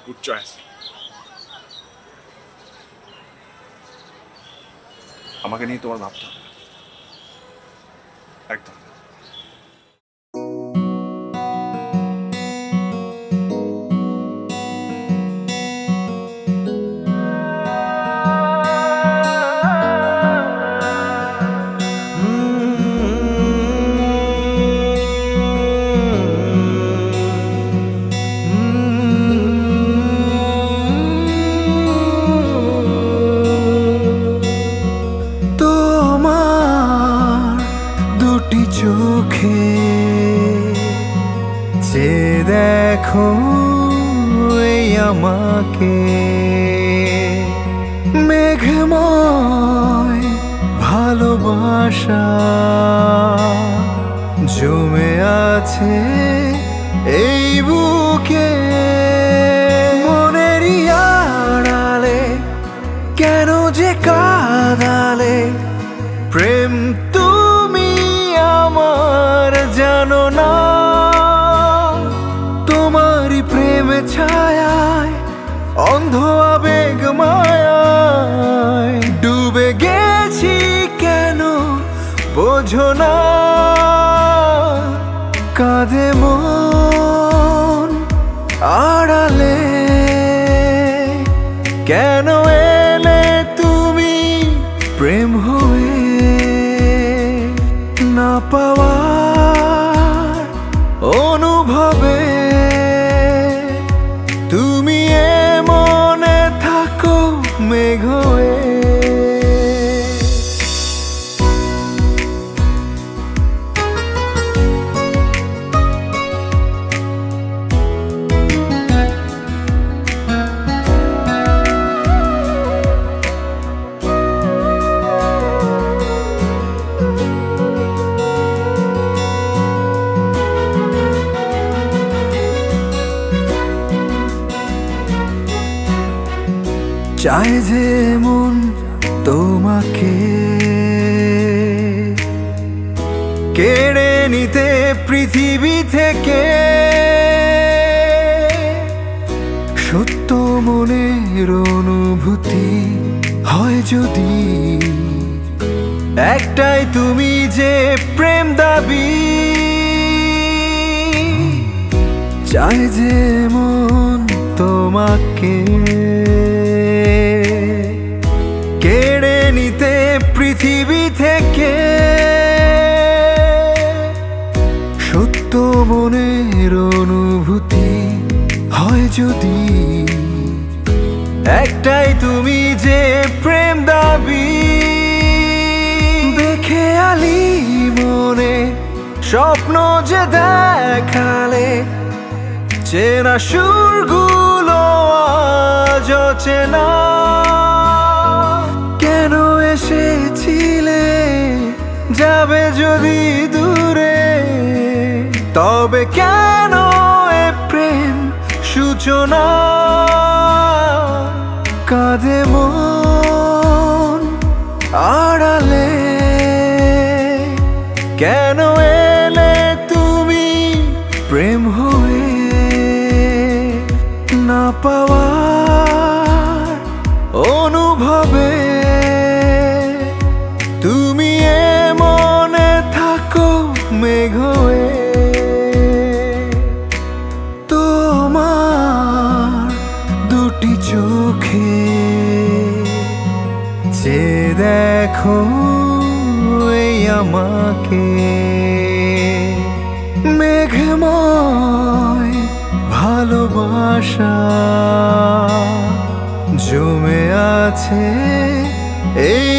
Good choice. আমাকে নিয়ে তোমার ভাবতে হবে একদম। চোখে যে দেখো এই আমাকে, মেঘময় ভালোবাসা জমে আছে এই বুকে। মনেরই আড়ালে কেন যে কাঁদালে, প্রেম তুমি আমার জানো না। তোমারই প্রেমে ছায়ায় অন্ধ আবেগ মায়ায় ডুবে গেছি কেন বোঝো না। কাঁদে মন আড়ালে, কেন এলে তুমি প্রেম হয়ে। না পাওয়ার অনুভবে তুমি মনে থাকো মেঘ হয়ে। চাই যে মন তোমাকে কেড়ে নিতে পৃথিবী থেকে, সত্য মনের অনুভূতি হয় যদি একটাই তুমি যে প্রেম দাবি। চাই যে মন তোমাকে কেড়ে নিতে পৃথিবী থেকে, সত্য মনের অনুভূতি হয় যদি একটাই তুমি যে প্রেম দাবি। বেখেয়ালি মনে স্বপ্ন যে দেখালে, চেনা সুরগুলো আজ চেনা। কেন এসেছিলে যাবে যদি দূরে, তবে কেন এ প্রেম সূচনা। কাঁদে মন আড়ালে, কেন এলে তুমি প্রেম হয়ে। না পাওয়ার অনুভবে তুমি মনে থাকো মেঘ হয়ে। তোমার দুটি চোখে যে দেখো এই আমাকে, মেঘময় ভালোবাসা জমে আছে এই